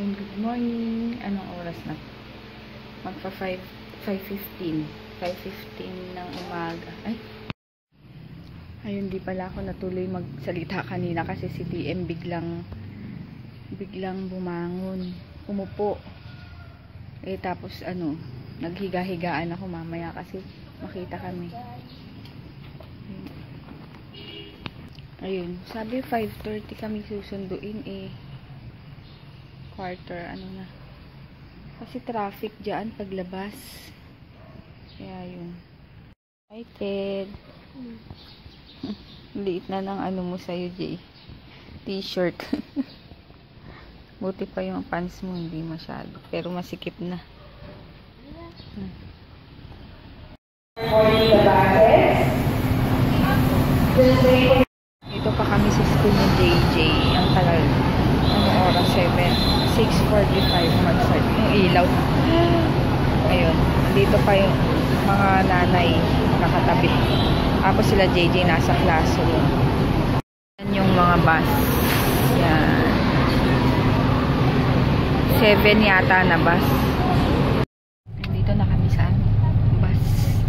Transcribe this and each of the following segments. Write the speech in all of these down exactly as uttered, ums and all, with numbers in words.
And good morning. Anong oras na? Magpa five fifteen. five fifteen ng umaga. Ay. Ayun, di pala ako natuloy magsalita kanina kasi si T M biglang biglang bumangon. Umupo. Eh tapos ano, naghiga-higaan ako mamaya kasi makita kami. Ayun, sabi five thirty kami susunduin eh. Quarter, ano na. Kasi traffic dyan paglabas. Kaya yun. Excited. Liit na ng ano mo sa'yo, Jay. T-shirt. Buti pa yung pants mo, hindi masyado. Pero masikip na. Hmm. Dito pa kami sa school ni J J. Ang tagal. Ano oras? seven. six forty-five mag-start. Yung ilaw. Ayun. Nandito pa yung mga nanay nakatabi. Tapos sila J J nasa classroom. Yan yung mga bus. Yan. seven yata na bus. Nandito na kami sa bus.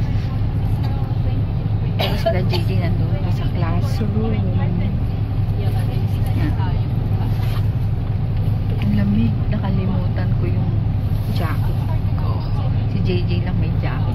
Pero sila J J nandun nasa classroom. Ang lamig. Nakalimutan ko yung jacket ko. Si J J lang may jacket.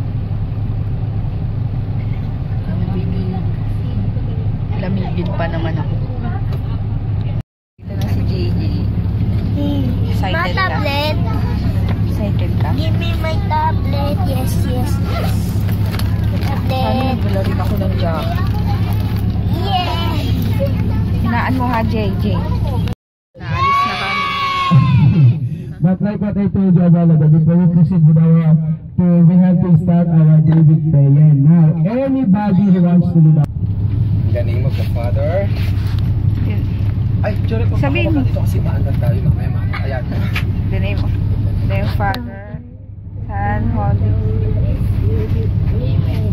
Lamigin pa naman ako. Dito na si J J. Excited my ka? tablet. Excited ka? Give me my tablet. Yes, yes, yes. Sana Tablet. nagdala rin ako ng jacket. Yeah. Hinaan mo ha, J J. Naalis na kami. But like what I told you about that, before we proceed with our tour, we have to start our David prayer. Now, anybody who wants to do that. In the name of the Father. Ay, sorry po. Sabihin mo. Dito kasi maandan tayo. Mamaya mamaya. Ayan. The name of the Father, Son, Holy Spirit. Amen.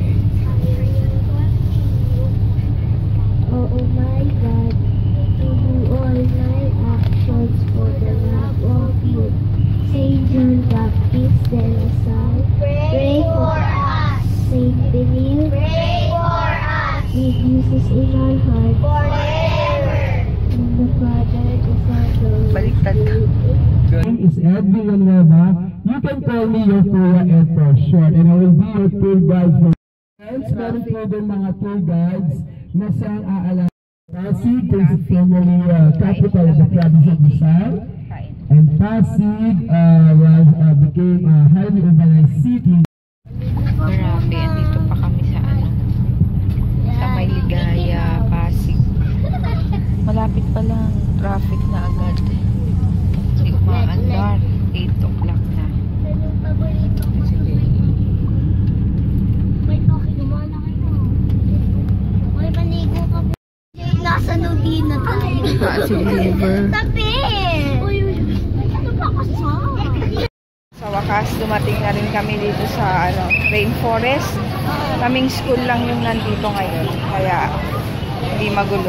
Oh, oh my God, to do all my actions for the love of you. Saint John Baptist, Celestine, pray for us. Saint Benil, pray for us. Saint Jesus in our hearts, forever. And the Father, the Son, the Holy Baliktad ka. My name is Edwin Villanueva. You can call me your Kuya Ed for short, and I will be your tour guide for friends. Meron po din mga tour guides na siyang aalala. Pasig is formerly uh, capital of the province of Rizal, and Pasig uh, was, uh, became a highly urbanized city. Grabe, andito pa kami sa ano, sa May Ligaya, Pasig. Malapit pa lang, traffic na agad. Hindi umaandar, eight o'clock na. May pakikimala kayo. May manigo ka po. Nasa nubi na tayo. Ah, si River. Tapi! Uy, uy, ano pa kasa? Sa wakas, dumating na rin kami dito sa ano, rainforest. Kaming school lang yung nandito ngayon. Kaya, hindi magulo.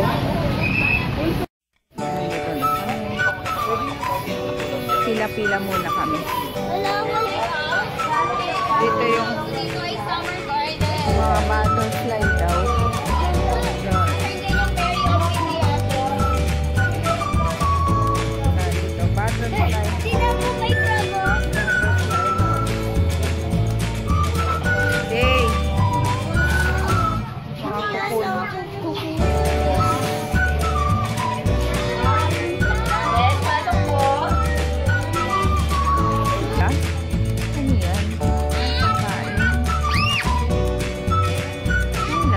Pila-pila muna kami. Wala mo Dito yung Dito ay summer garden. mga butterfly daw. Yan. Ah, dito, butterfly. Sino mo may promo? Hey! Mga kukul. Yes, pasok po. Ha? Ano yan? Kain. Ayun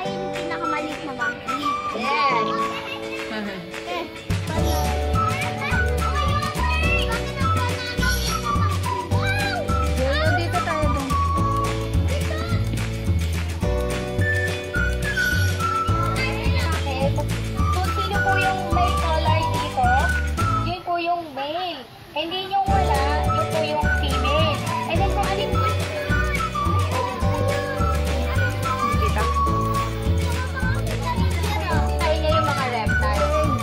Ay, yung pinakamaliit na monkey. Yes. Eh, Dito tayo dun. Kung sino po yung may collar dito, yun po yung male. Hindi yung wala, yun po yung female. And then kung alin po, Dito. tayo niya yung mga reptiles.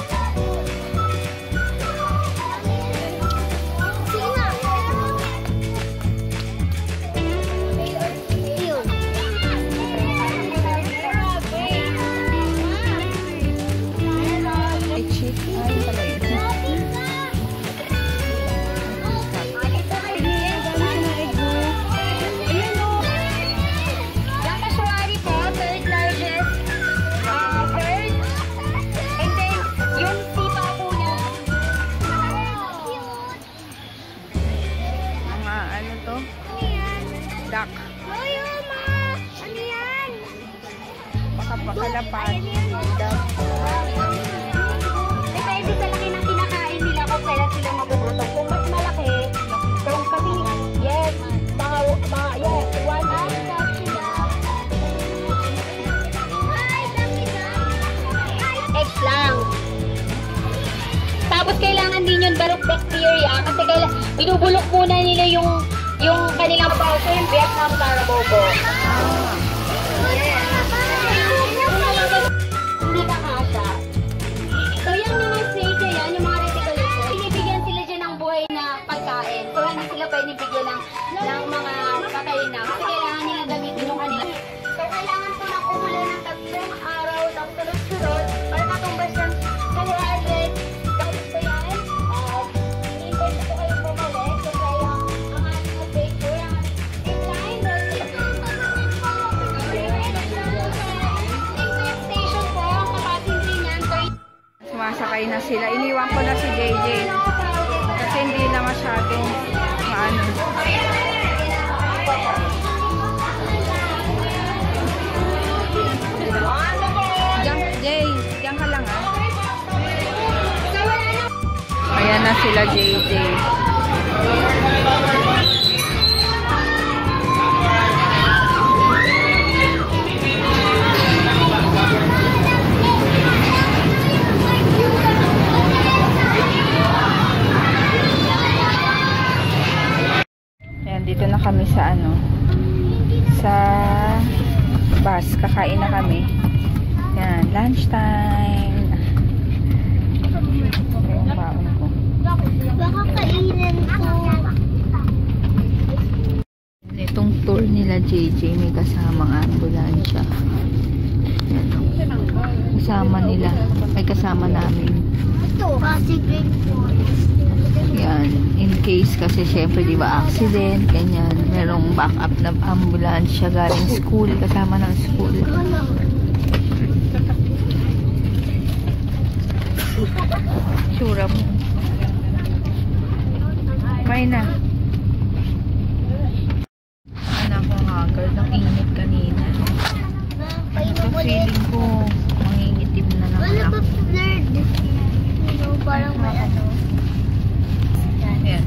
Sige na. Ay, chief. Ay, pala yun. Lakashwari po, third largest uh, bird. And then, yung sipa po niya. Mga ano to? Duck. Loyo, ma! Ano yan? Baka pakalapan. Duck. Depende sa laki ng kinakain nila kung kailan sila magugutom. Kung mas malaki, kung kasi, yes, mga, mga, yes, one hour eggs lang. Tapos kailangan din yun barok bacteria kasi kailangan, binubulok muna nila yung yung kanilang pauso, yung Vietnam Carabobo. Hindi ka kasha. So yung mga snake na yan, yung mga reticulus, binibigyan sila dyan ng buhay na pagkain. So hindi sila pwede bigyan ng, ng mga patay na. Kasi kailangan nila gamitin yung kanila. So kailangan po ng umulan ng tatlong araw ng sunod-sunod para matumbas ng two hundred. Tapos ba yan? Uh, Hindi po kayong bumalik. So kaya ang ating update po yung decline. Station po, ang capacity niyan. Sumasakay na sila. Iniwan ko na si J J. Kasi hindi na masyadong maano. Diyan, Jay. Diyan ka lang ah. Ayan na sila J J. Ayan, dito na kami sa ano, sa bus. Kakain na kami. Ayan, lunch time. Ito yung baon ko. Baka kainin ko. Itong tour nila J J, may kasamang ambulansya. Kasama nila. May kasama namin. Ito, kasi grade four. Yan. In case kasi syempre di ba accident, ganyan. Merong backup na ambulansya galing school. Kasama ng school. Sura mo. May na. Anak ko haggard. Ang init kanina. Ano to, feeling ko mangingitim na naman Wala ako. ba blurred? Ano, parang may ano. Ayan.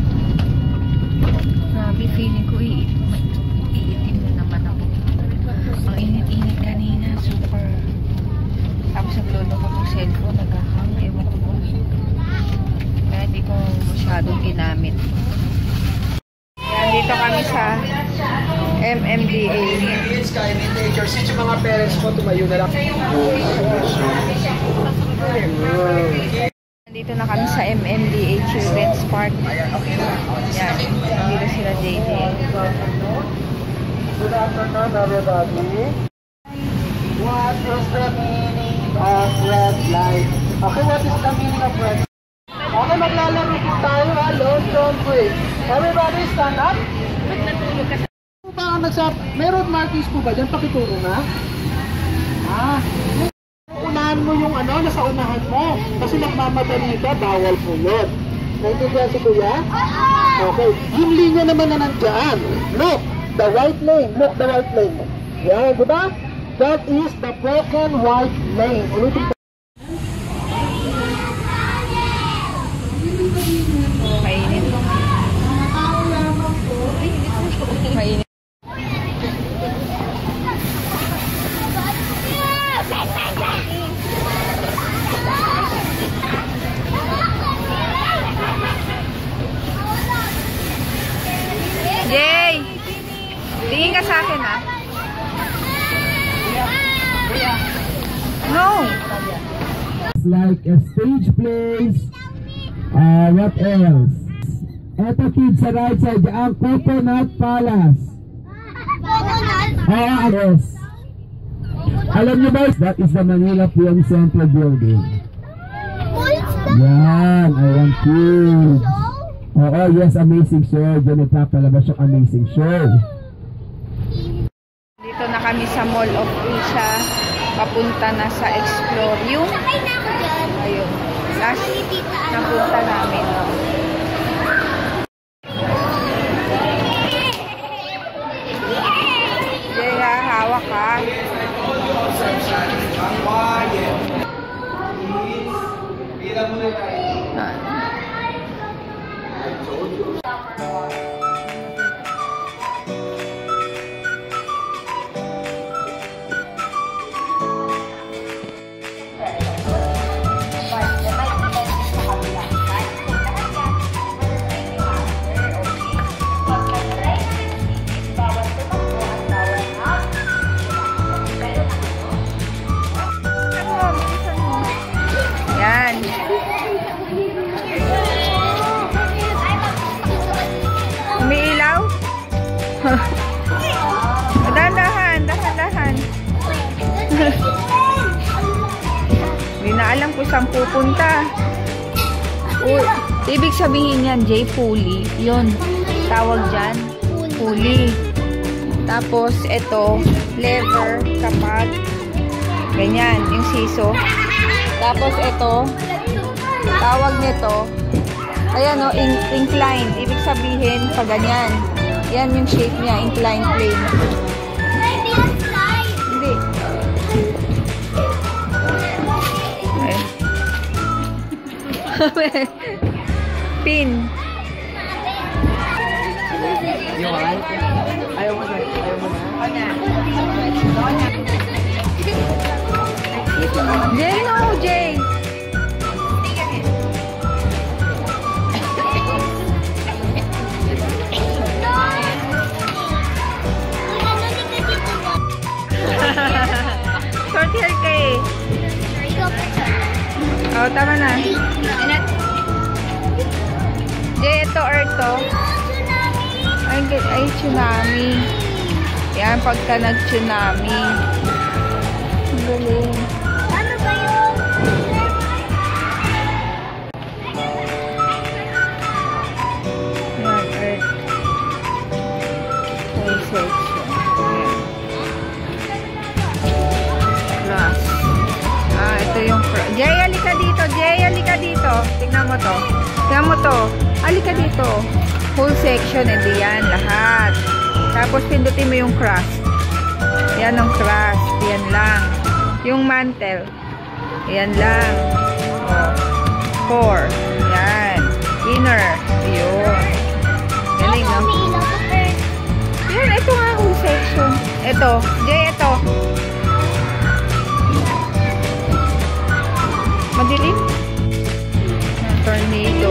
Grabe, feeling ko i- iitim na naman ako. Ang init-init kanina. Super. Tapos naglolo ko ng cellphone. Nagkakang. Ewan ko po. Kaya hindi ko masyadong ginamit. Ayan, dito kami sa M M D A. Kids, kain in nature. Since yung mga parents mo, tumayo na lang. Dito na kami sa M M D A Children's Park. Yan. Dito sila J J. Good afternoon, everybody. What is the meaning of red light? Okay, what is the meaning of red light? Okay, maglalaro po tayo. Hello, don't wait. Everybody stand up. Ano ba ang nagsap? May road markings po ba dyan? Pakituro na. Ah, unahan mo yung ano, nasa unahan mo. Kasi nagmamadali ka, bawal po yun. Naintindihan si Kuya? Okay. Yung linya naman na nandyan. Look, the white lane. Look, the white lane. Yan, di ba? That is the Broken White Lane. Ulitin ko. Mainit. Mainit. Jay! Tingin ka sa akin, ha? No! Like a stage plays. Uh, what else? Eto kids sa right side, ang Coconut Palace. Ah, yes. Alam niyo ba, that is the Manila Film Center building. Yan, ayan kids. Oo, yes, amazing show. Diyan nagpapalabas yung amazing show. Dito na kami sa Mall of Asia. Papunta na sa Explore. Yung, ayun, last napunta namin. No? Jaya, hawak ka. Umiilaw? Dahan-dahan, dahan-dahan. Hindi na alam kung saan pupunta. Uy, ibig sabihin yan, J. Pulley. Yun, tawag dyan. Pulley. Tapos, ito, lever kapag ganyan, yung siso. Tapos, ito, tawag nito, ayan o, in inclined. Ibig sabihin, pag ganyan. Yan yung shape niya, inclined plane. Hindi. Ay. Pin. Ayaw mo na. Ayaw mo na. Jay, no, Jay. Short hair ka eh. Oh, tama na. Jay, ito or ito? Ay, ay, tsunami. Yan, pagka nag-tsunami. Ang galing. Ano ba yun? Yan, earth. Whole section. Yan. Grass. Ah, ito yung... Jay, halika dito. Jay, halika dito. Tingnan mo to. Tingnan mo to. Halika dito. Whole section, hindi yan. Lahat. Tapos, pindutin mo yung crust. Yan ang crust. Yan lang. Yung mantle. Yan lang. Oh. Four. Yan. Inner. Yun. Galing, no? Yan, ito nga whole section. Ito. Jay, ito. Madilim. Tornado.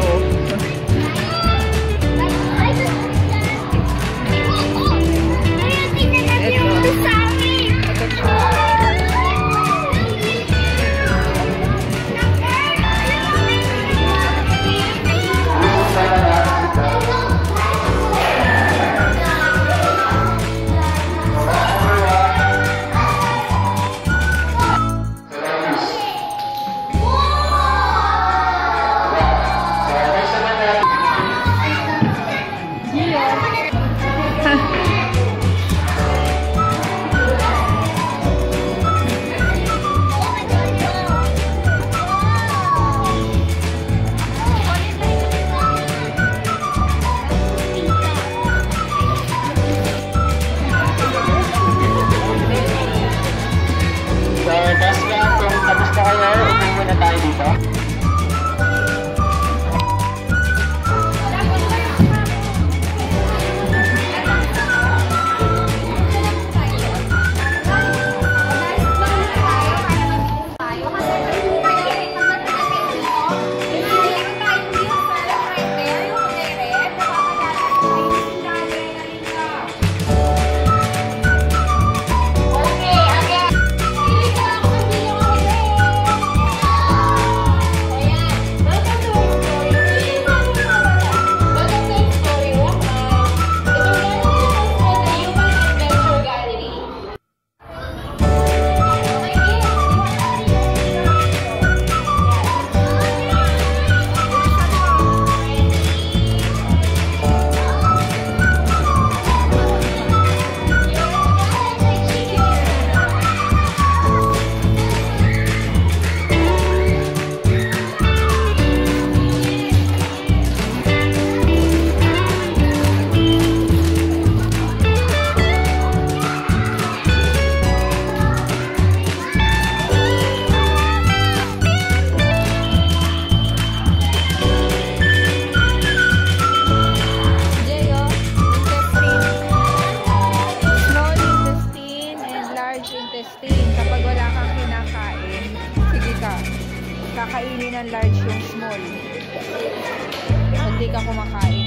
Justin, kapag wala kang kinakain, sige ka, kakainin ng large yung small. Hindi ka kumakain.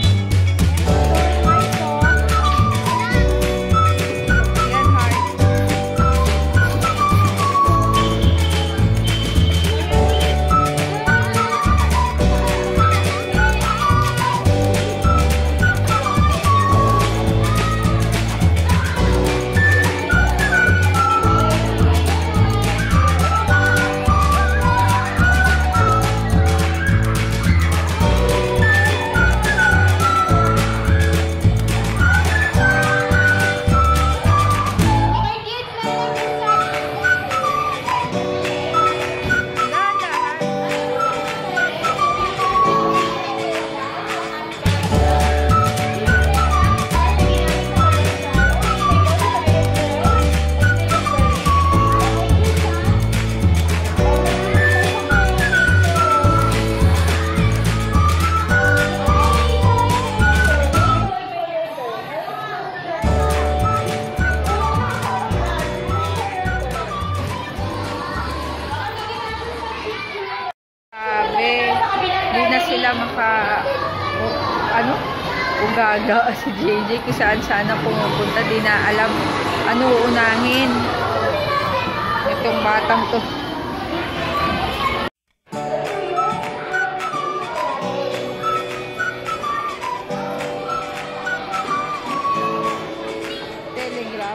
Yan, heart. Hindi na sila maka o, ano ugaga si J J kung saan sana pumupunta, di na alam ano uunahin itong batang to. Telegraph.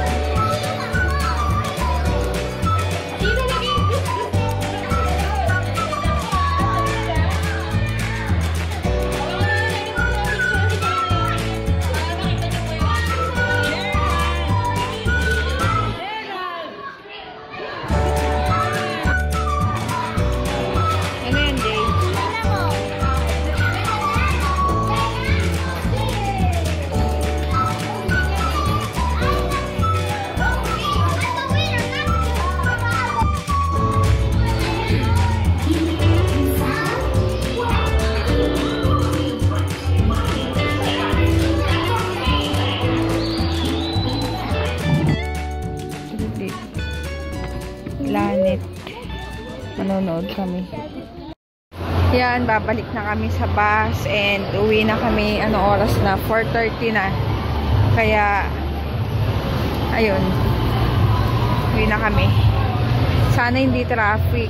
Planet. Manonood kami. Yan, babalik na kami sa bus and uwi na kami. Ano oras na? four thirty na. Kaya ayun. Uwi na kami. Sana hindi traffic.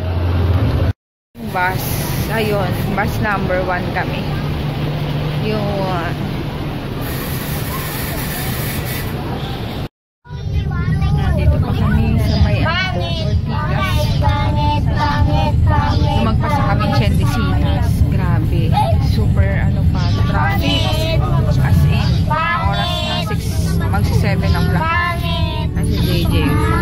Bus. Ayun, bus number one kami. Yung uh, nandito pa kami sa may magpasa kami Chendesitas. Grabe. Super ano pa. Traffic. As in. Oras na six. Magsi seven o'clock. Kasi J J.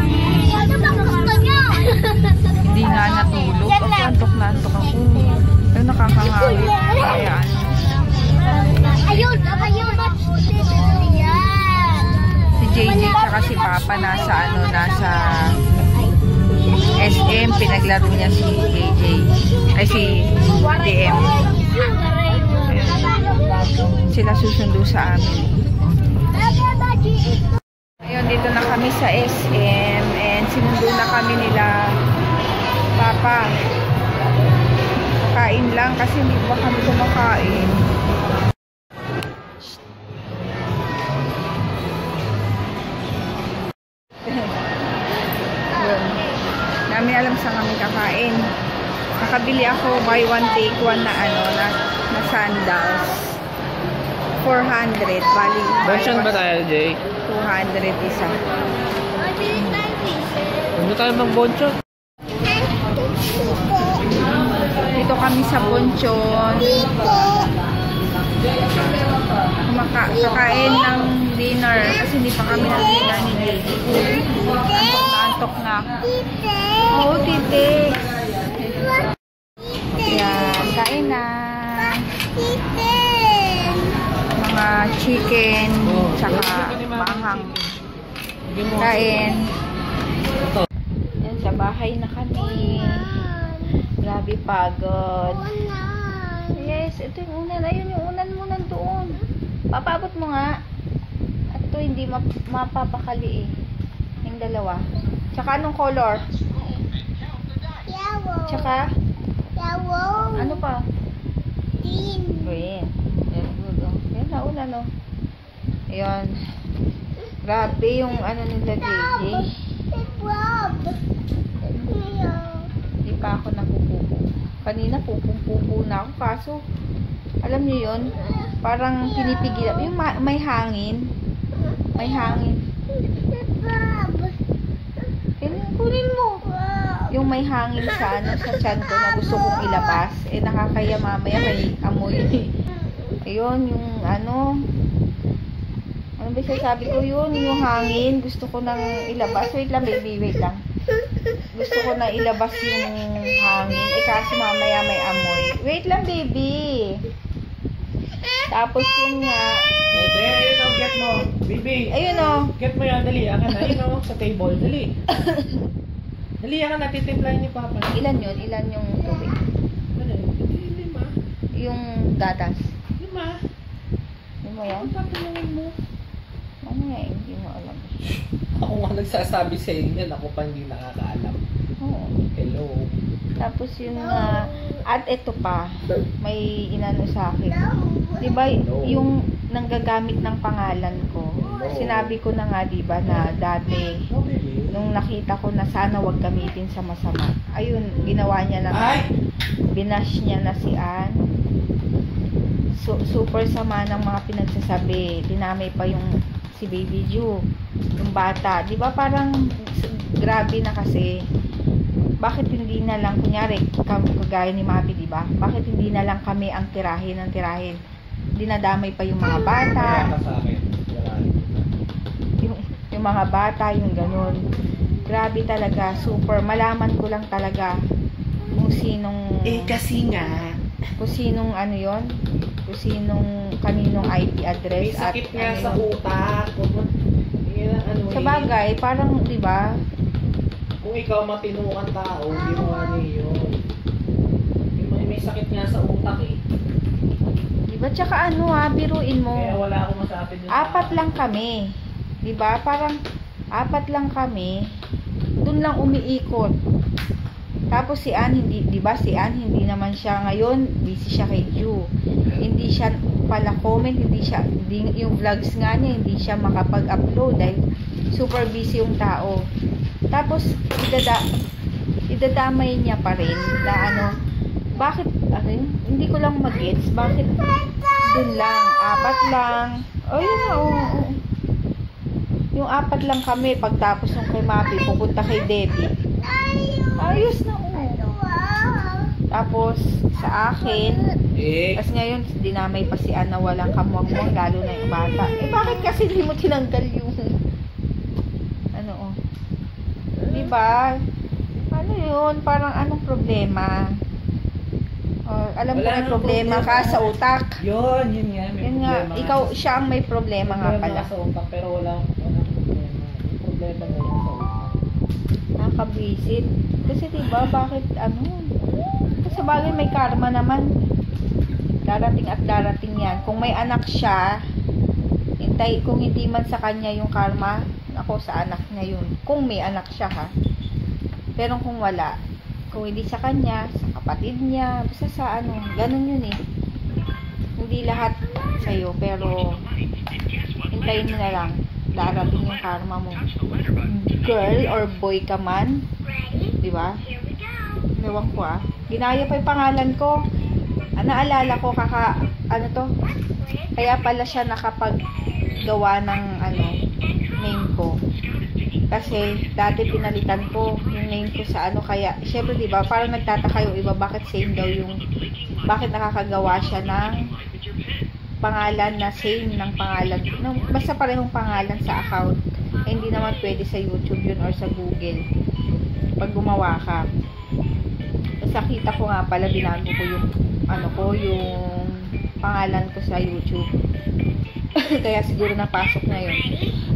Hindi nga natulog. Ako antok na antok ako. Pero nakakangawit. Kaya ano. Ayun! Ayun! Si J J tsaka si Papa nasa ano. Nasa S M, pinaglaro niya si J J. Ay, si D M. Ayun. Sila susundo sa amin. Ayun, dito na kami sa S M. And sinundo na kami nila Papa. Kakain lang kasi hindi pa kami kumakain. Kami alam sa kami kakain. Nakabili ako buy one take one na ano na, na sandals. four hundred bali. Version ba tayo, Jay? two hundred isa. Ano tayo mag-boncho? Dito kami sa Bonchon. Kumaka kakain ng dinner kasi hindi pa kami ng dinner ni J J. Antok na antok na. Oo, oh, tite. Yan, kain na. Mga chicken, tsaka manghang. Kain. Yan, sa bahay na kami. Grabe pagod. Yes, ito yung unan. Ayun yung unan mo nandoon. Papabot mo nga. At ito hindi map mapapakali eh. Yung dalawa. Tsaka anong color? Yellow. Tsaka, Yellow. ano pa? Green. Green. Very good, oh. Yan, nauna, no? Ayun. Grabe yung ano nila, J J. It's Rob. Yeah. Hindi pa ako napupupo. Kanina pupung-pupo na ako. Kaso, alam niyo yun, parang pinipigil. Yung ma may hangin. May hangin. It's Rob. Kunin, kunin mo. Rob. Yung may hangin sa ano, sa tiyan ko na gusto kong ilabas. Eh, nakakaya mamaya may amoy. Ayun, yung ano, ano ba sabi ko yun? Yung hangin, gusto ko nang ilabas. Wait lang, baby, wait lang. Gusto ko na ilabas yung hangin. Eh, kasi mamaya may amoy. Wait lang, baby. Tapos yun nga. Ito, ayun o, get mo. Baby. Ayun o. Get mo yan, dali. Akan na, ayun o, sa table. Dali. Dali, akan na, titimplahin ni Papa. Ilan yun? Ilan yung tubig? Ano? Lima. Yung gatas. Lima. Yun mo yan? Ang tatanungin mo. Ano nga, hindi mo alam. Ako nga nagsasabi sa inyo, ako pa hindi nakakaalam. Oo. Hello. Tapos yun nga, at ito pa, may inano sa akin. Diba, yung nanggagamit ng pangalan ko, sinabi ko na nga, diba, na dati, No, baby. nung nakita ko na sana wag gamitin sa masama, ayun, ginawa niya na, Ay! binash niya na si Ann. So, super sama ng mga pinagsasabi. Dinamay pa yung si Baby Ju, yung bata. Di ba parang grabe na kasi. Bakit hindi na lang, kunyari, kagaya ni Mapi, di ba? Bakit hindi na lang kami ang tirahin ng tirahin? Dinadamay pa yung mga bata. Kaya sa akin. Yan. Yung, yung mga bata, yung ganun. Grabe talaga, super. Malaman ko lang talaga kung sinong... Eh, kasi nga, kung sinong ano yon, kung sinong kaninong I P address may sakit nga ano sa yun. utak. Kung yan ang ano Sa eh. bagay, parang, di ba, Kung ikaw matino kang tao, hindi mo ano yun. May, may sakit nga sa utak eh. di ba, tsaka ano ha, biruin mo, Kaya wala akong masabi dun. apat lang kami, di ba, parang, apat lang kami, dun lang umiikot. Tapos si Ann, hindi, di ba, si Ann, hindi naman siya ngayon, busy siya kay Ju. Hindi siya pala comment, hindi siya, hindi, yung vlogs nga niya, hindi siya makapag-upload dahil super busy yung tao. Tapos, idada, idadamay niya pa rin na ano, bakit, ano yun, hindi ko lang mag-gets, bakit dun lang, apat lang, oh yun na, oh, oh. Yung apat lang kami, pagtapos ng kay Mapi, pupunta kay Debbie. Ayos na, oh. Tapos, sa akin, Eh, tapos ngayon, dinamay pa si Ana, walang kamuang-muang, lalo na yung bata. Eh, bakit kasi hindi mo tinanggal yung, ano, oh. Diba? Ano yun? Parang anong problema? Oh, alam ko Wala may nang problema ka problema. sa utak. yun, yun nga. May Yun nga, problema ikaw, sa- siya ang may problema nga problema pala. sa utak, pero wala wala problema. Yung problema mo lang sa utak. Nakakabwisit. Kasi diba, bakit ano? Kasi bagay may karma naman. Darating at darating yan. Kung may anak siya, hintay, kung hindi man sa kanya yung karma, ako sa anak niya yun. Kung may anak siya ha. Pero kung wala, kung hindi sa kanya, sa kapatid niya, basta sa ano, ganun yun eh. Hindi lahat sa'yo, pero hintayin mo na lang. Darating yung karma mo. Girl or boy ka man, di ba? Ewan ko ah. Ginaya pa yung pangalan ko. Ah, naalala ko kaka, ano to? Kaya pala siya nakapaggawa ng ano, name ko. Kasi dati pinalitan ko yung name ko sa ano, kaya syempre di ba parang nagtataka yung iba bakit same daw yung, bakit nakakagawa siya ng pangalan na same ng pangalan, no, basta parehong pangalan sa account. Eh, hindi naman pwede sa YouTube yun or sa Google pag gumawa ka. Tapos nakita ko nga pala, binago ko yung ano ko, yung pangalan ko sa YouTube. Kaya siguro napasok na yun.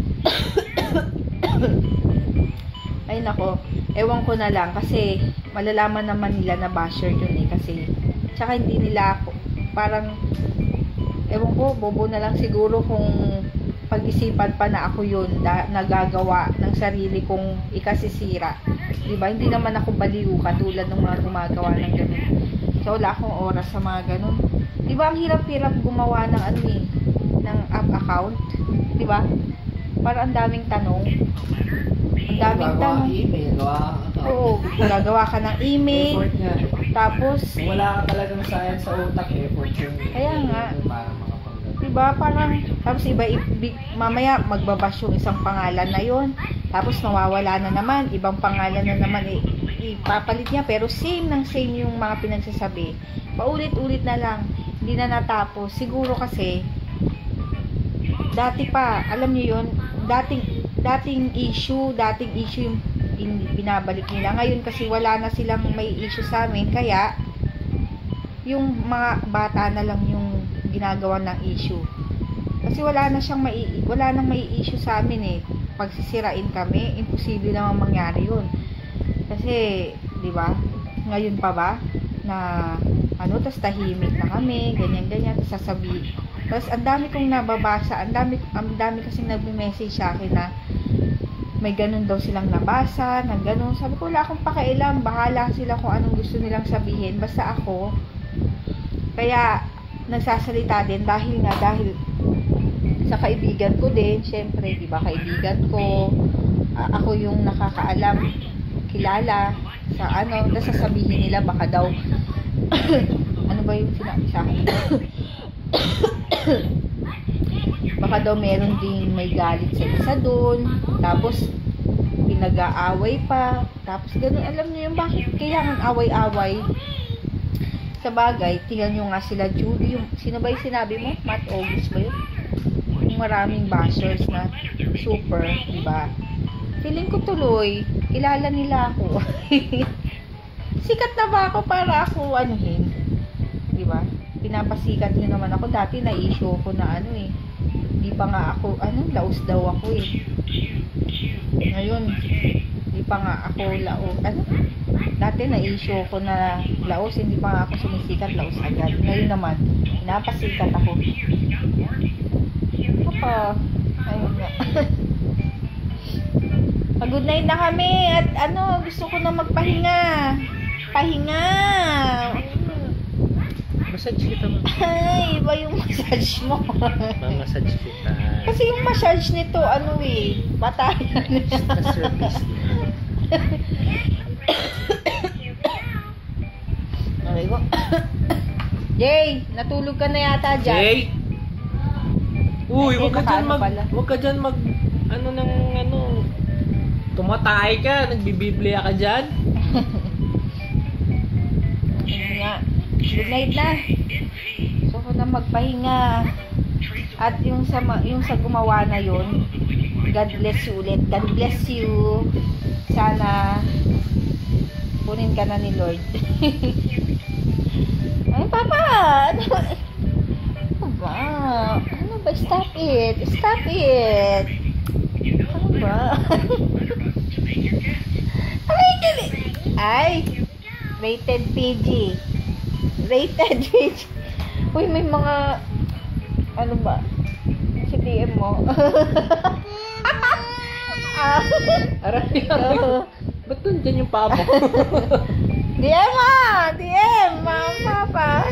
Ay nako, ewan ko na lang kasi malalaman naman nila na basher yun eh, kasi tsaka hindi nila ako, parang ewan ko, bobo na lang siguro kung pag-isipan pa na ako yun, da, nagagawa ng sarili kong ikasisira. Diba? Hindi naman ako baliw katulad ng mga gumagawa ng ganun. So, wala akong oras sa mga ganun. Diba, ang hirap-hirap gumawa ng ano eh, ng app account. Diba? Para ang daming tanong. Ang daming Gagawa tanong. email, gawa ka. Oo, gagawa ka ng email. Effort nga. Tapos, Kung wala ka talagang science sa utak, effort yun. Kaya nga. Para makapagdala. diba, parang, tapos iba, ibi, mamaya magbabash yung isang pangalan na yon, tapos mawawala na naman, ibang pangalan na naman, eh, ipapalit niya, pero same ng same yung mga pinagsasabi. Paulit-ulit na lang, hindi na natapos. Siguro kasi, dati pa, alam niyo yun, dating, dating issue, dating issue yung in, binabalik nila. Ngayon kasi wala na silang may issue sa amin, kaya, yung mga bata na lang yung ginagawa ng issue. Kasi wala na siyang mai wala nang mai issue sa amin eh. Pag sisirain kami, imposible naman mangyari 'yun. Kasi, 'di ba? Ngayon pa ba na ano, tas tahimik na kami, ganyan ganyan, sasabi. Tapos ang dami kong nababasa, ang dami ang dami kasing nagme-message sa akin na may ganun daw silang nabasa, nang ganun. Sabi ko, wala akong pakialam, bahala sila kung anong gusto nilang sabihin, basta ako. Kaya nagsasalita din dahil nga dahil sa kaibigan ko din, syempre, di ba, kaibigan ko, uh, ako yung nakakaalam, kilala sa ano, nasasabihin nila baka daw ano ba yung sinabi sa akin? Baka daw meron ding may galit sa isa doon, tapos pinag-aaway pa, tapos ganun, alam niyo yung bakit kailangan away-away. Sa bagay, tingnan nyo nga sila Judy, yung, sino ba yung sinabi mo? Matt August ba yun? Yung maraming bashers na super, diba? Feeling ko tuloy, kilala nila ako. Sikat na ba ako para ako anuhin? Diba? Pinapasikat nyo naman ako. Dati na-issue ko na ano eh. Di pa nga ako, ano, laos daw ako eh. Ngayon, di pa nga ako laos, ano? Dati na-issue ko na laos, hindi pa nga ako sumisikat, laos agad. Ngayon naman, pinapasikat ako. Papa, ayun nga. Pag-good night na kami at ano, gusto ko na magpahinga. Pahinga. Massage kita mo. Ay, iba yung massage mo. Massage kita. Kasi yung massage nito, ano eh, batayan. service. Okay ko. Jay, natulog ka na yata dyan. Jay! Uy, Ay, wag ka dyan nakaano mag, pala. wag ka dyan mag, ano nang, ano, tumatay ka, nagbibiblia ka dyan. Ayun nga. Good night na. Gusto ko na magpahinga. At yung sa, yung sa gumawa na yun, God bless you ulit. God bless you. Sana kunin ka na ni Lord. Ay, Papa! Ano ba? Ano ba? Ano ba? Stop it! Stop it! Ano ba? Ay, kili! Ay! Rated P G. Rated P G. Uy, may mga ano ba? Si D M mo. Ah. Aray, aray. Oo. Ba't dun dyan yung papa? D M mo! D M! Mama, Papa!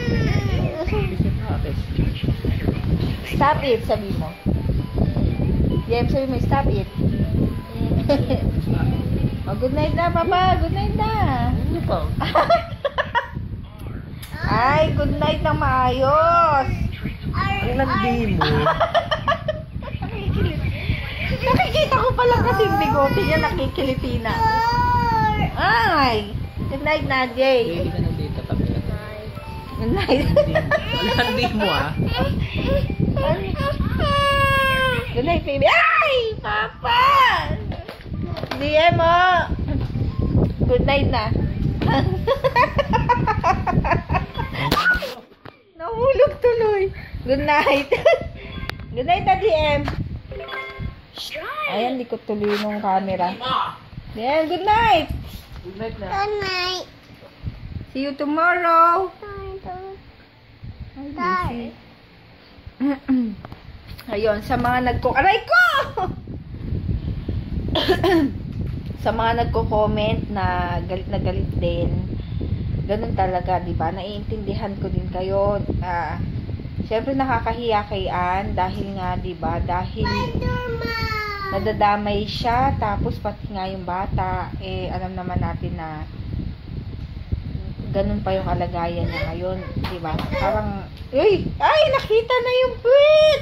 Stop it, sabi mo. D M, sabi mo, stop it. Oh, good night na, Papa. Good night na. Ano pa? Ay, good night na maayos. Ang landi mo. Nakikita ko pala kasi yung bigote niya, nakikiliti na. Ay, good night na, Jay. Pwede ka na dito, tabi ka. Good night. Ang landi mo ah. Good night, baby. Ay, Papa! D M mo. Good night na. Nahulog tuloy. Good night. Good night na, D M. Ayan, likot tuloy ng camera. D M, good night. Good night na. Good night. See you tomorrow. Bye. Ay, busy. Ayun, sa mga nagko... Aray ko! Sa mga nagko-comment na galit na galit din, ganun talaga, di ba? Naiintindihan ko din kayo. Ah, syempre nakakahiya kay Ann dahil nga, di ba? Dahil nadadamay siya, tapos pati nga yung bata, eh, alam naman natin na ganun pa yung kalagayan niya ngayon, di ba? Parang, uy! Ay! Nakita na yung puwit!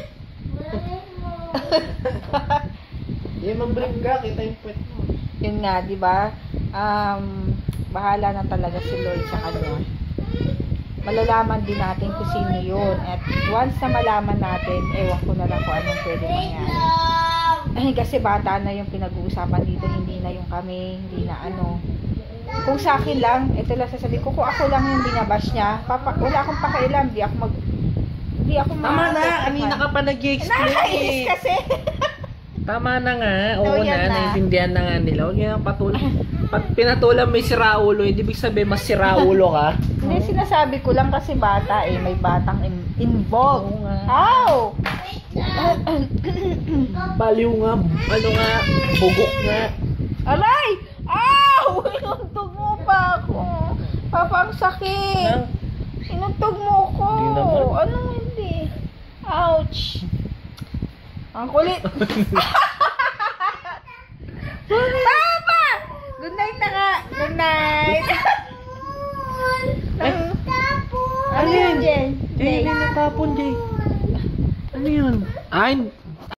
Hindi, mag-break ka. Kita yung pwet mo. Yun nga, di ba? Um, bahala na talaga si Lord sa kanya. Malalaman din natin kung sino yun. At once na malaman natin, ewan ko na lang kung anong pwede mangyari. Eh, kasi bata na yung pinag-uusapan dito, hindi na yung kami, hindi na ano. Kung sa akin lang, ito lang sasabihin ko, kung ako lang yung binabash niya, papa, wala akong pakailan, di ako mag... Di ako mag... Tama na, kanina ka pa nag-i-explain. Nakakainis kasi. Tama na nga, oo So, yan na, na. naiintindihan na nga nila. Huwag yan patuloy. Pat pinatulang may siraulo, hindi ibig sabihin mas siraulo ka. Hindi, sinasabi ko lang kasi bata eh, may batang in involved. Oo nga. Ow! Baliw nga, ano nga, bugok nga. Aray! Ow! Inuntog mo pa ako. Papa, ang sakit. Nang, Inuntog mo ko. Hindi naman. Anong hindi? Ouch! Ang kulit. Papa! Good night na nga. Good night. Ay, Ano yun, Jen? eh, may natapon, Jay. Ano yun? Ay,